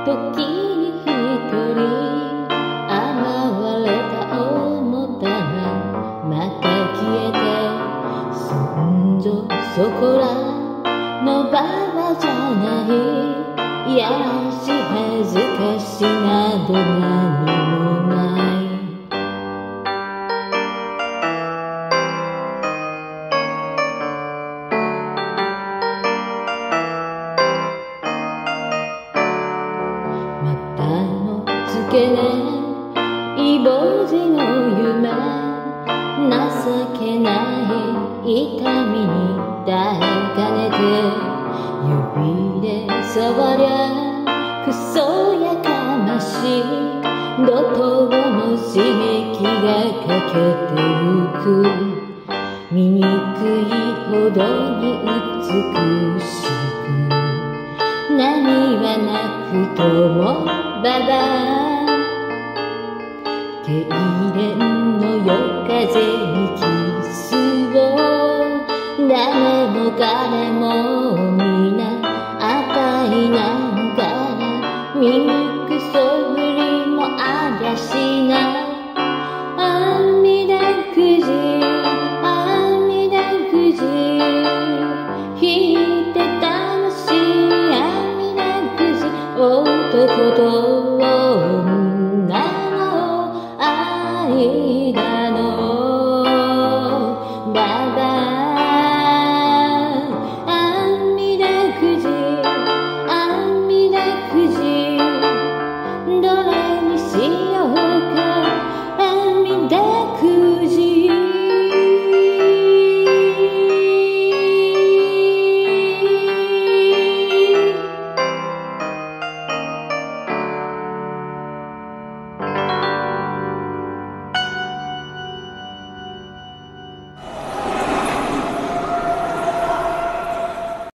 時に一人現れた思ったらまた消えて、そんじょそこらのババじゃない、いやらし恥ずかしなど何もない。またのつけねいぼじの夢、情けない痛みに耐えかねて、指で触りゃクソやかましい怒涛の刺激がかけてゆく、醜いほどに美しく、何はなくともババア、痙攣の夜風にキスを、誰も彼も皆赤いなんから醜そぶりもありゃしない。あみだくじあみだくじ引いて楽しいあみだくじ、男と